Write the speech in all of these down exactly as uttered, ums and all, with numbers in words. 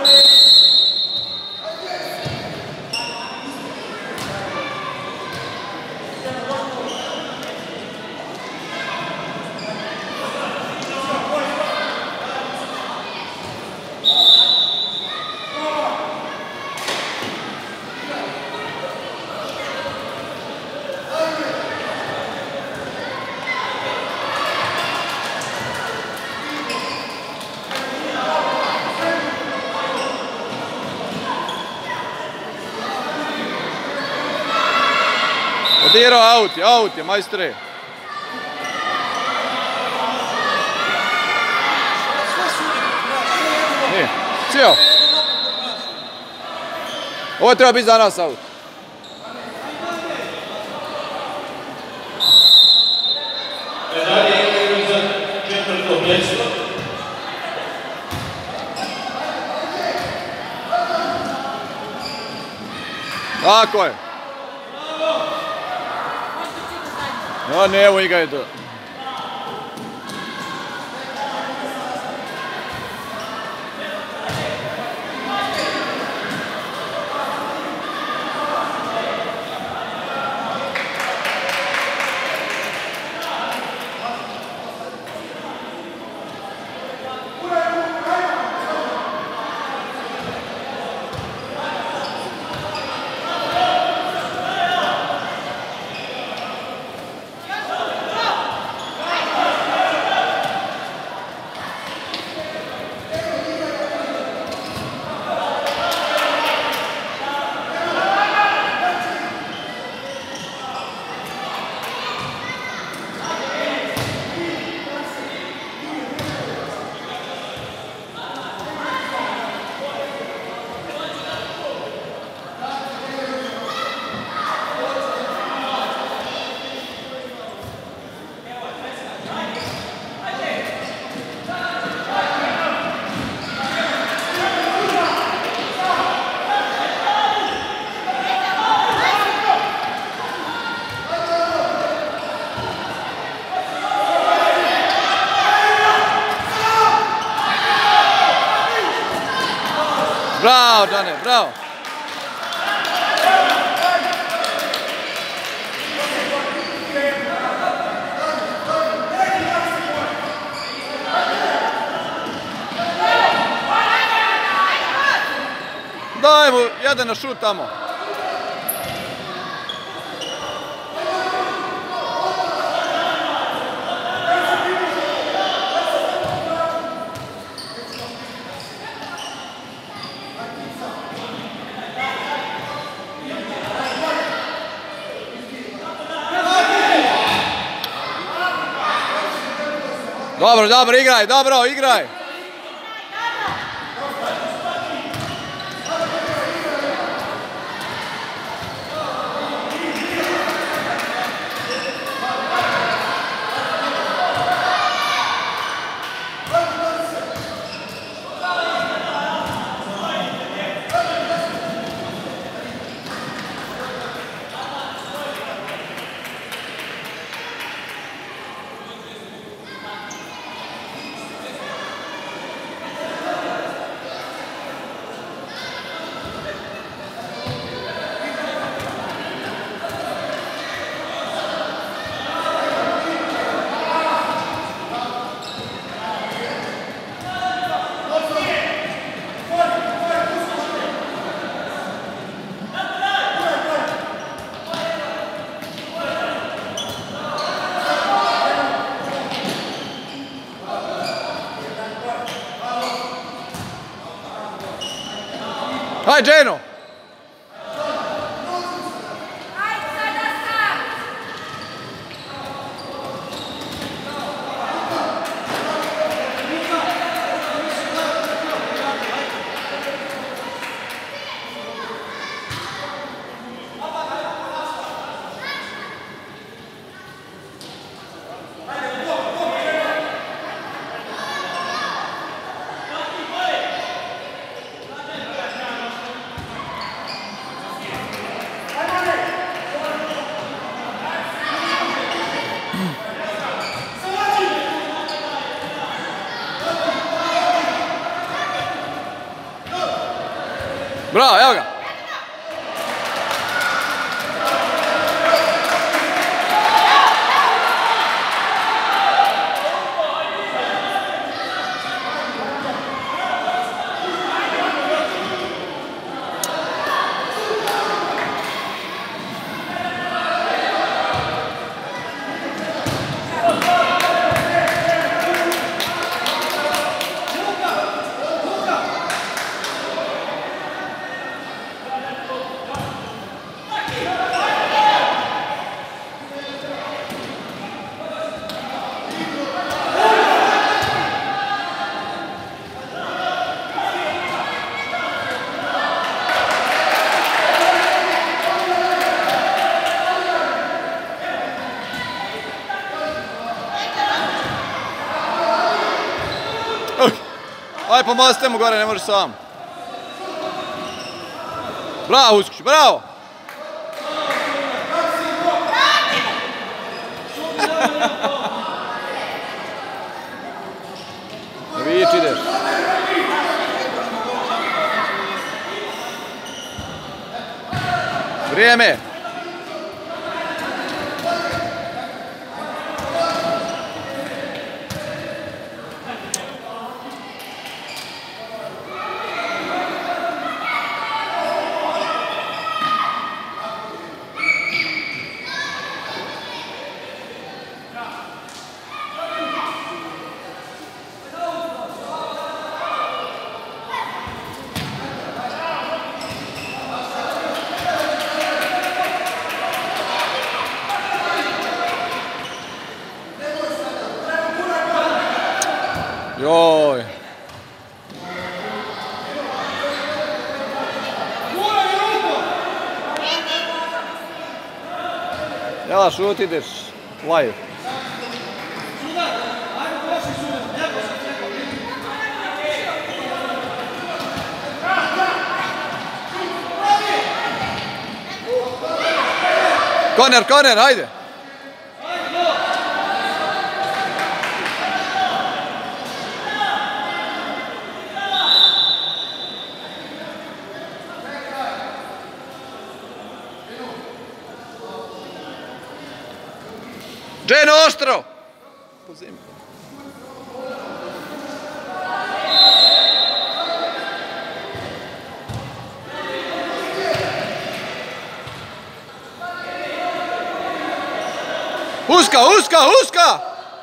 Odiro, aut je, aut je, majstore. Nije, cijel. Ovo treba biti za nas aut. Tako je. No, ne, evo igra je to. Bravo, Dane, bravo. Daj mu jedan na šut tamo. Dobro, dobro, igraj, dobro, igraj. Vai, Geno! Bravo, evo ga. Aj, pomozite mu gore, ne može sam. Bravo, Huskić, bravo! Vić ideš. Vrijeme! Joj. Jela, šut ideš, live. Koner, koner, hajde. Dženo, oštro! Po zemlji. Uska, uska, uska!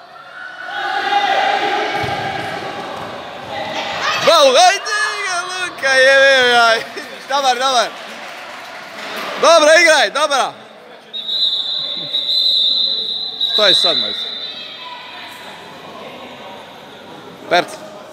Bravo, ajde, Luka, jebe, jaj. Dobar, dobar. Dobro, igraj, dobra. Što je sad, majster? Perc.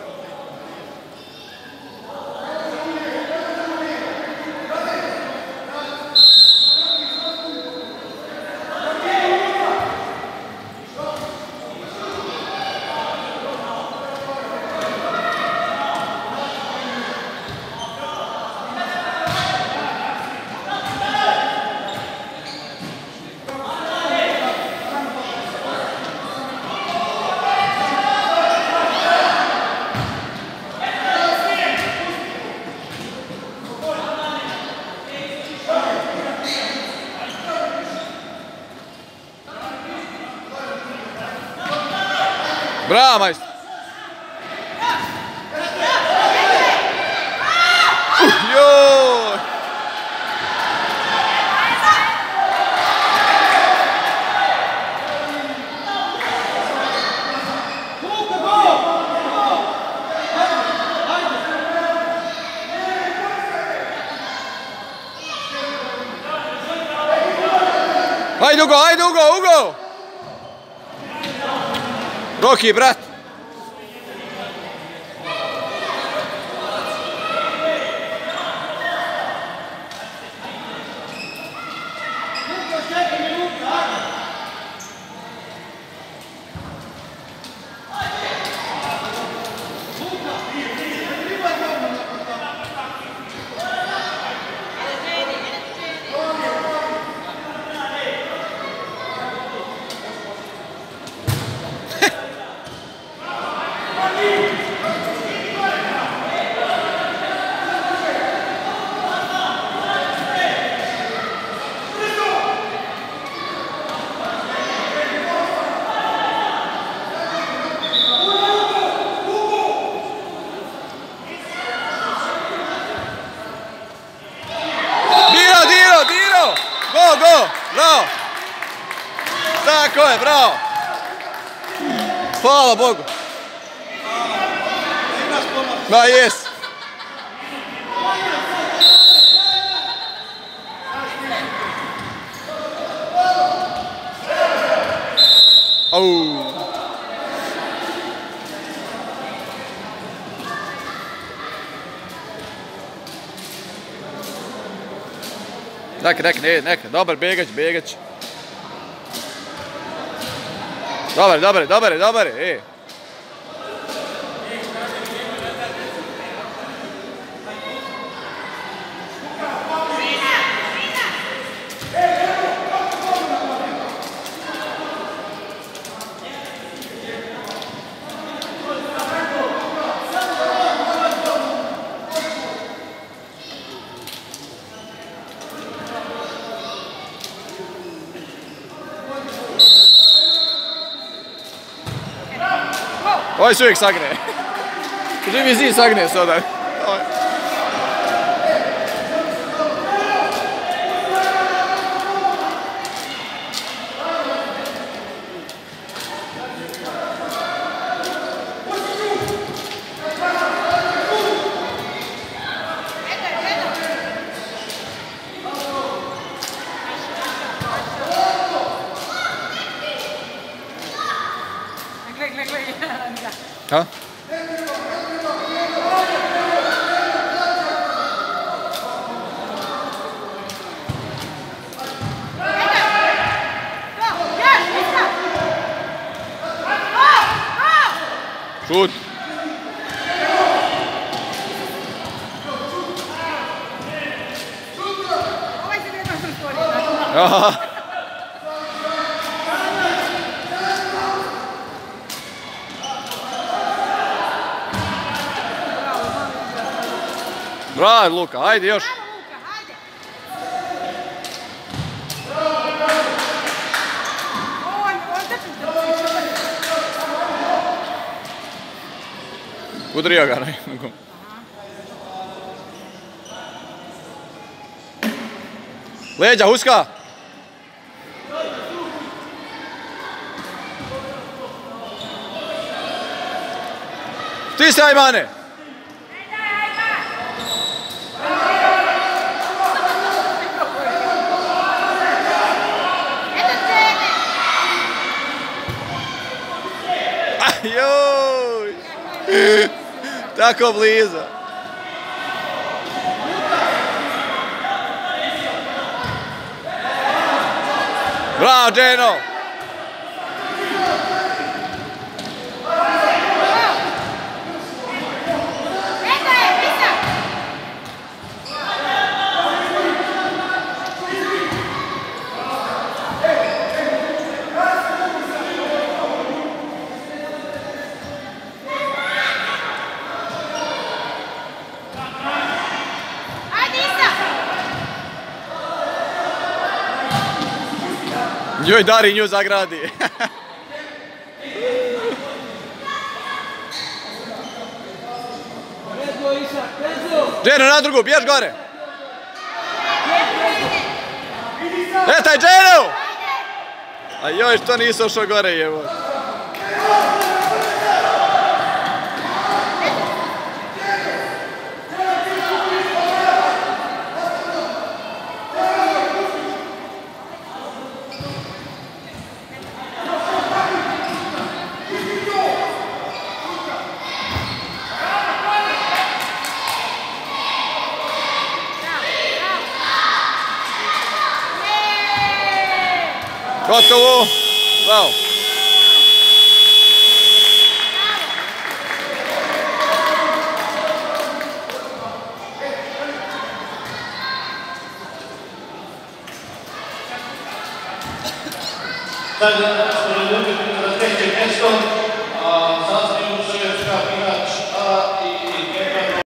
Bravo, majster! Uh, joj! Hajde, Ugo, hajde, Ugo, Ugo! Roki, brat! Tako je, bravo! Hvala Bogu! Da, jes! Au! Neka, neka, ne, neka, dobar Begać, Begać. Dobar, dobar, dobar, dobar, e. Ovaj se uvijek sagne. Živi zid sagne se odaj. Ha? Šut! Aha! Bravo, Luka, ajde još! Udrio ga, ne? Leđa, huska! Ti se, Ajmane! Joj! Tako blizu. Bravo, Dženo! Joj, Dari nju zagradi. Dženo, na drugu, bješ gore. Etaj, Dženo! A joj, što nisu ošao gore, jevo. Gotovo! Bravo! Sada, s